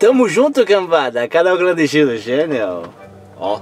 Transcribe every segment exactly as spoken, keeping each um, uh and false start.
Tamo junto, cambada. Canal Clandestino Channel. Ó.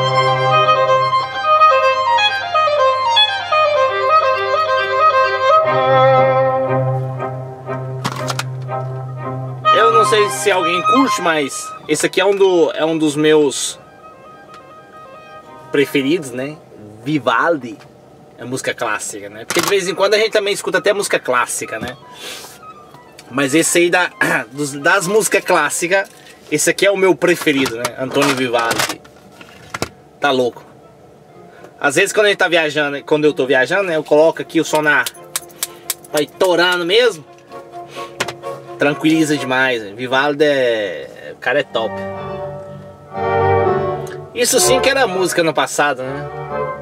Eu não sei se alguém curte, mas esse aqui é um, do, é um dos meus preferidos, né? Vivaldi. É música clássica, né? Porque de vez em quando a gente também escuta até música clássica, né? Mas esse aí da, dos, das músicas clássicas, esse aqui é o meu preferido, né? Antônio Vivaldi. Tá louco. Às vezes quando a gente tá viajando, quando eu tô viajando, né? Eu coloco aqui o som na... Vai torando mesmo. Tranquiliza demais, né? Vivaldi é... O cara é top. Isso sim que era música no passado, né?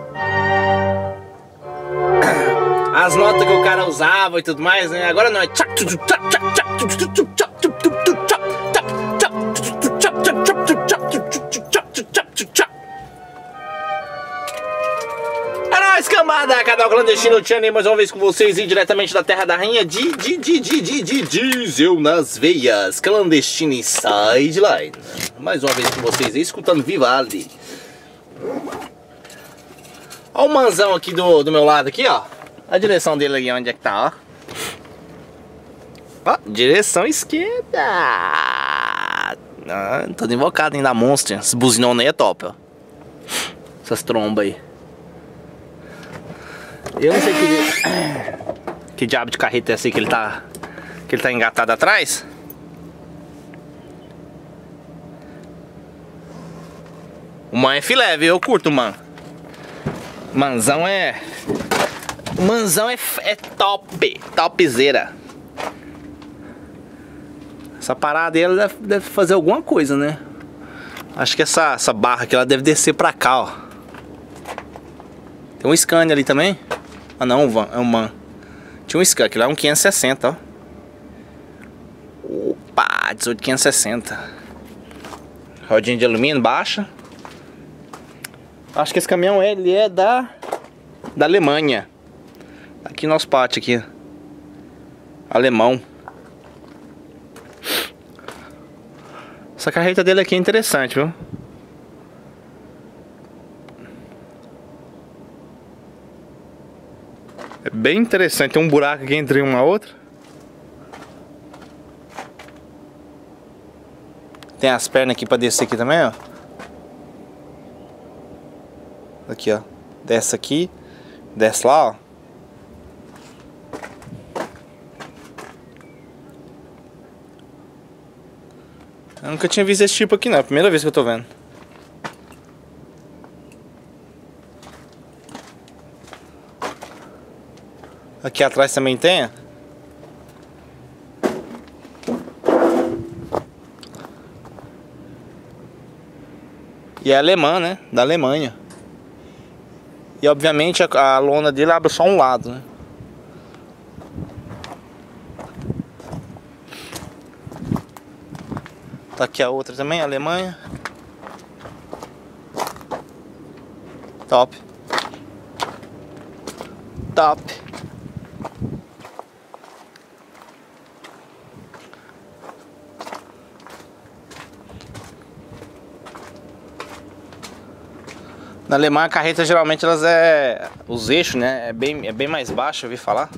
As notas que o cara usava e tudo mais, né? Agora não é... É nóis, cambada! Canal Clandestino Channel, mais uma vez com vocês, e diretamente da terra da rainha de, de, de, de, de, de diesel nas veias, Clandestino Sideline. Mais uma vez com vocês aí, escutando Vivaldi. Olha o manzão aqui do, do meu lado aqui, ó. A direção dele ali, onde é que tá, ó. Ó, direção esquerda. Ah, todo invocado ainda, monstro. Esse buzinão aí é top, ó. Essas trombas aí. Eu não sei que, que diabo de carreta é essa aí que ele tá, que ele tá engatado atrás. O man é filé, viu? Eu curto, man. Manzão é... Manzão é, é top, topzera. Essa parada aí, ela deve, deve fazer alguma coisa, né? Acho que essa, essa barra aqui, ela deve descer pra cá, ó. Tem um Scania ali também. Ah não, é um man. Tinha um Scania, aqui lá é um quinhentos e sessenta, ó. Opa, dezoito quinhentos e sessenta. Rodinha de alumínio baixa. Acho que esse caminhão, ele é da... Da Alemanha. Aqui nosso pátio aqui. Alemão. Essa carreta dele aqui é interessante, viu? É bem interessante. Tem um buraco aqui entre uma e outra. Tem as pernas aqui pra descer aqui também, ó. Aqui, ó. Desce aqui. Desce lá, ó. Eu nunca tinha visto esse tipo aqui não, é a primeira vez que eu tô vendo. Aqui atrás também tem. E é alemã, né? Da Alemanha. E obviamente a, a lona dele abre só um lado, né? Tá aqui a outra também, a Alemanha. Top. Top. Na Alemanha a carreta geralmente elas é... Os eixos, né? É bem, é bem mais baixo, eu ouvi falar.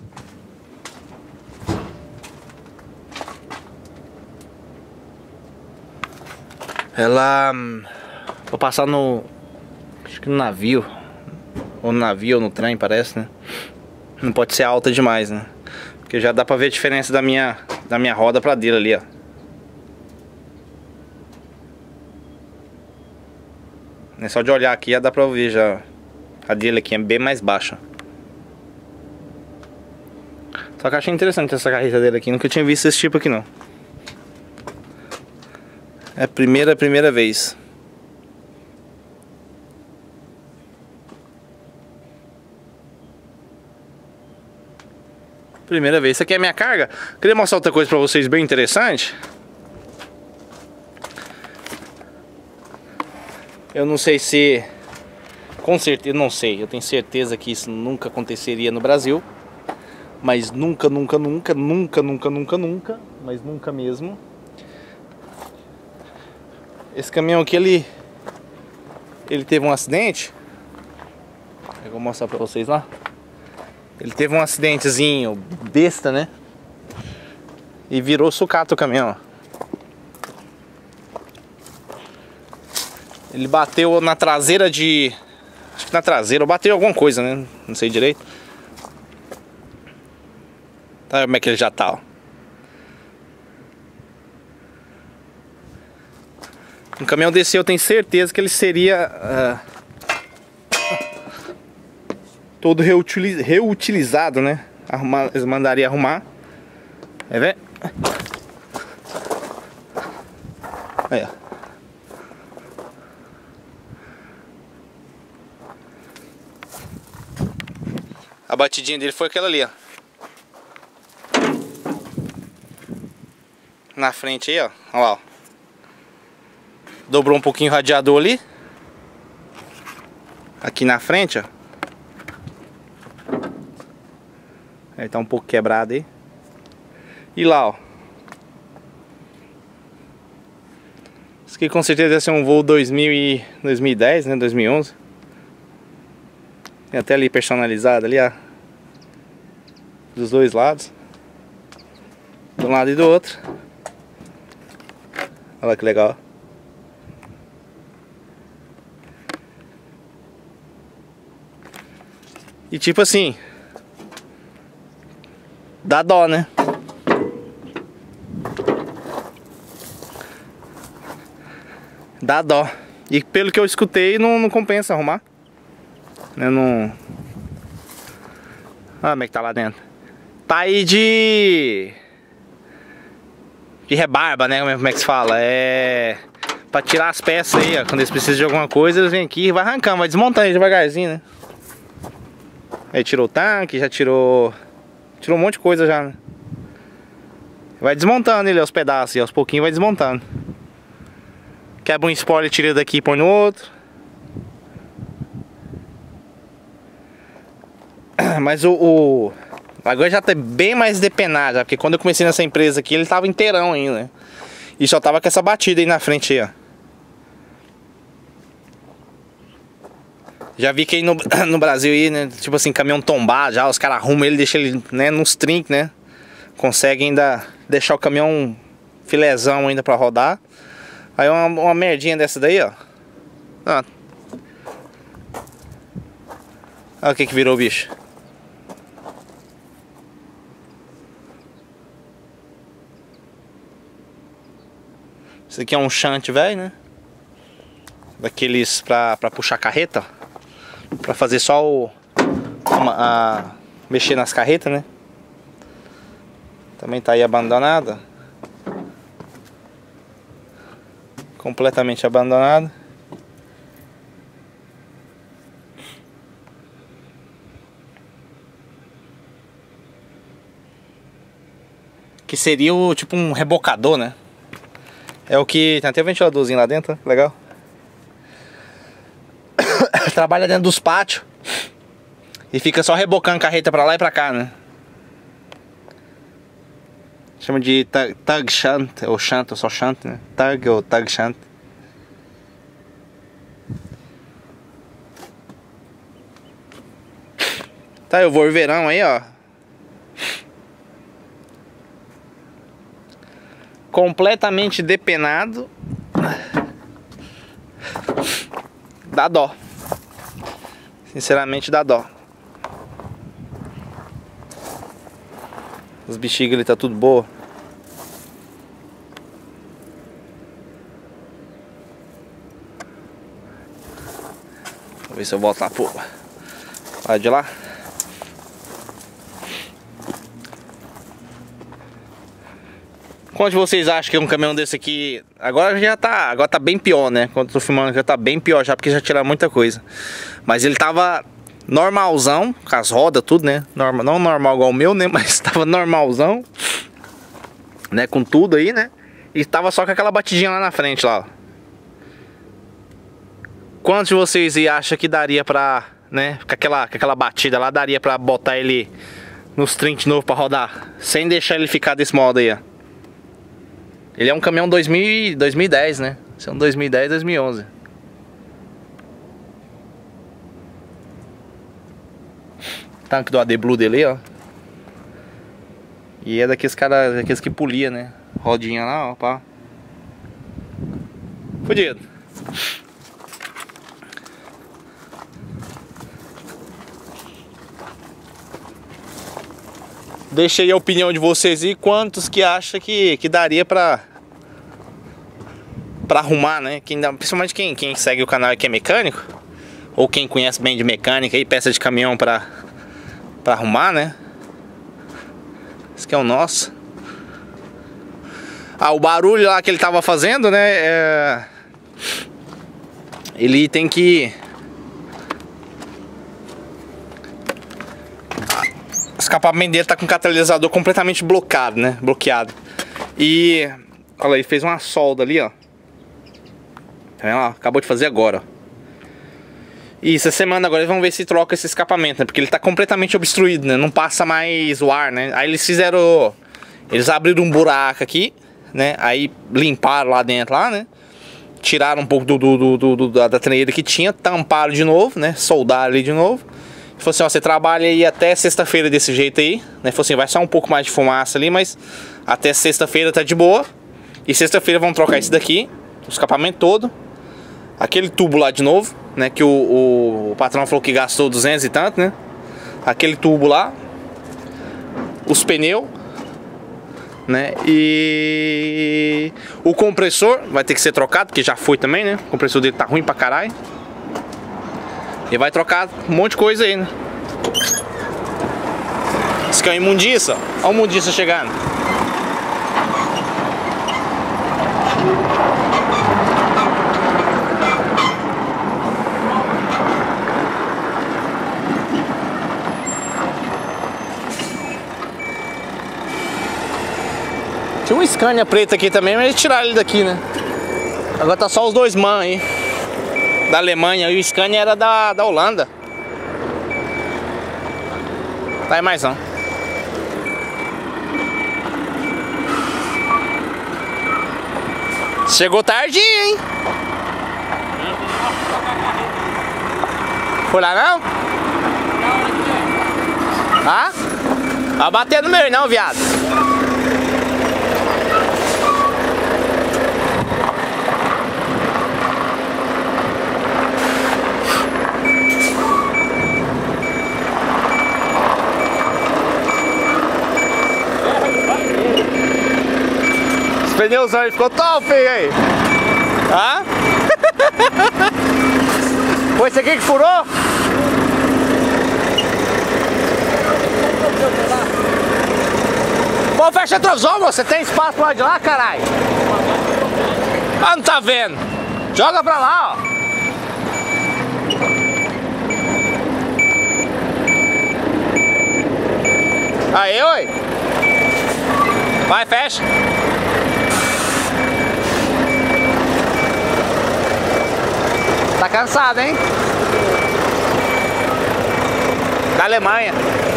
Ela... Vou passar no... Acho que no navio. Ou no navio ou no trem, parece, né? Não pode ser alta demais, né? Porque já dá pra ver a diferença da minha, da minha roda pra dele ali, ó. É só de olhar aqui já dá pra ver já. A dele aqui é bem mais baixa. Só que eu achei interessante essa carreta dele aqui. Nunca tinha visto esse tipo aqui não. É a primeira, primeira vez. Primeira vez. Isso aqui é a minha carga. Queria mostrar outra coisa pra vocês bem interessante. Eu não sei se... Com certeza, não sei. Eu tenho certeza que isso nunca aconteceria no Brasil. Mas nunca, nunca, nunca, nunca, nunca, nunca, nunca, mas nunca mesmo, Esse caminhão aqui, ele ele teve um acidente. Eu vou mostrar pra vocês lá. Ele teve um acidentezinho besta, né? E virou sucata o caminhão. Ele bateu na traseira de... Acho que na traseira, ou bateu alguma coisa, né? Não sei direito. Tá, como é que ele já tá, ó. Um caminhão desse eu tenho certeza que ele seria uh, todo reutiliz, reutilizado, né? Arrumar, eles mandariam arrumar. É, ver? Aí, ó. A batidinha dele foi aquela ali, ó. Na frente aí, ó. Olha lá, ó. Dobrou um pouquinho o radiador ali. Aqui na frente, ó. Ele tá um pouco quebrado aí. E lá, ó. Isso aqui com certeza deve ser um voo dois mil e dez, né? dois mil e onze. Tem até ali personalizado ali, ó. Dos dois lados. De um lado e do outro. Olha que legal. E tipo assim, dá dó, né? Dá dó. E pelo que eu escutei, não, não compensa arrumar. Eu não... Ah, como é que tá lá dentro? Tá aí de... De rebarba, né? Como é que se fala? É... Pra tirar as peças aí, ó. Quando eles precisam de alguma coisa, eles vêm aqui e vai arrancando, vai desmontando aí devagarzinho, né? Aí tirou o tanque, já tirou... Tirou um monte de coisa já, né? Vai desmontando ele aos pedaços, e aos pouquinhos vai desmontando. Quebra um spoiler, tira daqui e põe no outro. Mas o... o... Agora já tá bem mais depenado, já, porque quando eu comecei nessa empresa aqui, ele tava inteirão ainda, né? E só tava com essa batida aí na frente aí, ó. Já vi que aí no, no Brasil aí, né, tipo assim, caminhão tombado já, os caras arrumam ele, deixam ele, né, nos trinques, né. Consegue ainda deixar o caminhão filézão ainda pra rodar. Aí uma, uma merdinha dessa daí, ó. Ó. Olha o que que virou o bicho. Isso aqui é um shunt velho, né. Daqueles pra, pra puxar carreta, ó. Pra fazer só o... A, a, mexer nas carretas, né? Também tá aí abandonada. Completamente abandonada. Que seria o tipo um rebocador, né? É o que... Tem até um ventiladorzinho lá dentro, né? Legal. Trabalha dentro dos pátios e fica só rebocando carreta pra lá e pra cá, né? Chama de tug, tug shunt, ou shunt, ou só shunt, né? Tug ou tug shunt. Tá, eu vou o verão aí, ó. Completamente depenado. Dá dó. Sinceramente dá dó. Os bexigas ali tá tudo boa. Vou ver se eu volto lá pro lado de lá. Quantos de vocês acham que um caminhão desse aqui... Agora já tá, agora tá bem pior, né? Quando eu tô filmando já tá bem pior já, porque já tiraram muita coisa. Mas ele tava normalzão, com as rodas, tudo, né? Normal, não normal igual o meu, né? Mas tava normalzão, né? Com tudo aí, né? E tava só com aquela batidinha lá na frente, lá, ó. Quantos de vocês acham que daria pra, né? Com aquela, com aquela batida lá, daria pra botar ele nos trinques de novo pra rodar? Sem deixar ele ficar desse modo aí, ó. Ele é um caminhão dois mil, dois mil e dez, né? São dois mil e dez, dois mil e onze. Tanque do A D Blue dele, ó. E é daqueles caras, daqueles que polia, né? Rodinha lá, ó, pá. Fudido. Deixa aí a opinião de vocês e quantos que acha que, que daria pra pra arrumar, né? Quem, principalmente quem, quem segue o canal e que é mecânico, ou quem conhece bem de mecânica e peça de caminhão pra, pra arrumar, né? Esse aqui é o nosso. Ah, o barulho lá que ele tava fazendo, né? É... Ele tem que... O escapamento dele tá com o catalisador completamente bloqueado, né? Bloqueado. E... Olha, ele fez uma solda ali, ó. Tá vendo? Acabou de fazer agora, ó. E essa semana agora eles vão ver se troca esse escapamento, né? Porque ele tá completamente obstruído, né? Não passa mais o ar, né? Aí eles fizeram... Eles abriram um buraco aqui, né? Aí limparam lá dentro, lá, né? Tiraram um pouco do, do, do, do, da, da treneira que tinha, tamparam de novo, né? Soldaram ali de novo. Falou assim, ó, você trabalha aí até sexta-feira desse jeito aí, né? Falou assim, vai só um pouco mais de fumaça ali, mas até sexta-feira tá de boa. E sexta-feira vão trocar esse daqui, o escapamento todo. Aquele tubo lá de novo, né? Que o, o, o patrão falou que gastou duzentos e tanto, né? Aquele tubo lá. Os pneus, né? E o compressor vai ter que ser trocado, porque já foi também, né? O compressor dele tá ruim pra caralho. E vai trocar um monte de coisa aí, né? Isso aqui é uma imundiça. Olha a imundiça chegando. Tinha um Scania preto aqui também, mas eles tiraram ele daqui, né? Agora tá só os dois man aí. Da Alemanha, e o Scania era da, da Holanda. Tá aí mais não. Chegou tardinho, hein? Foi lá não? Ah? Vai bater no meu não, viado. Pneuzão aí, ficou top, hein, aí? Ah? Foi esse aqui que furou? Pô, fecha a trozão, você tem espaço pro lado de lá, caralho? Ah, não tá vendo? Joga pra lá, ó. Aí, oi. Vai, fecha. Tá cansado, hein? Da Alemanha.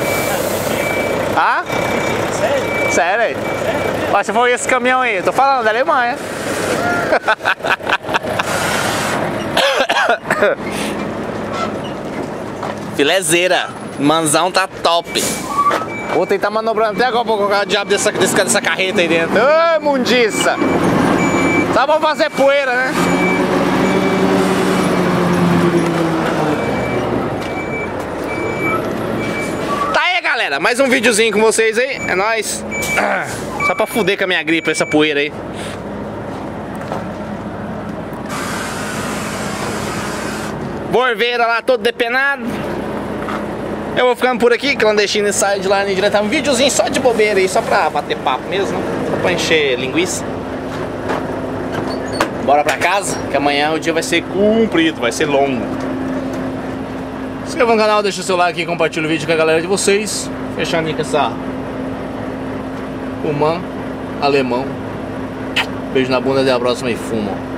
Ah? Sério? Sério aí? Ó, se for esse caminhão aí, eu tô falando da Alemanha. Filezeira. Manzão tá top. Vou tentar manobrando até agora pra colocar o diabo dessa, dessa, dessa carreta aí dentro. Ô, mundiça! Só pra fazer poeira, né? Galera, mais um videozinho com vocês aí, é nóis. Só pra fuder com a minha gripe essa poeira aí. Borveira lá todo depenado. Eu vou ficando por aqui, clandestino e side lá direto. Um videozinho só de bobeira aí, só pra bater papo mesmo, só pra encher linguiça. Bora pra casa, que amanhã o dia vai ser comprido, vai ser longo. Se inscreva no canal, deixa o seu like e compartilha o vídeo com a galera de vocês. Fechando aí com essa Human alemão. Beijo na bunda, até a próxima e fumo.